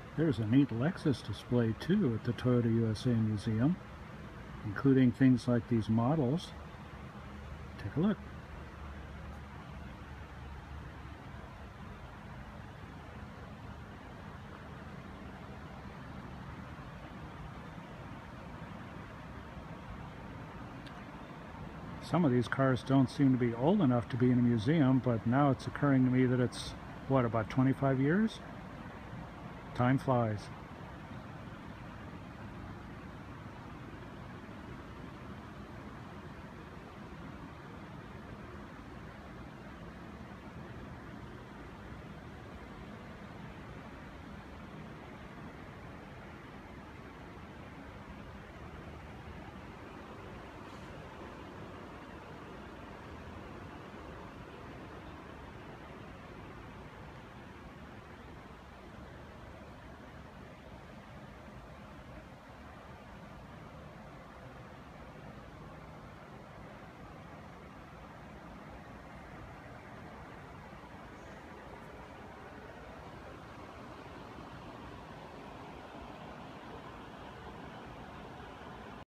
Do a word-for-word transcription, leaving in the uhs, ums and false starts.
There's a neat Lexus display too at the Toyota U S A Museum, including things like these models. Take a look. Some of these cars don't seem to be old enough to be in a museum, but now it's occurring to me that it's, what, about twenty-five years? Time flies.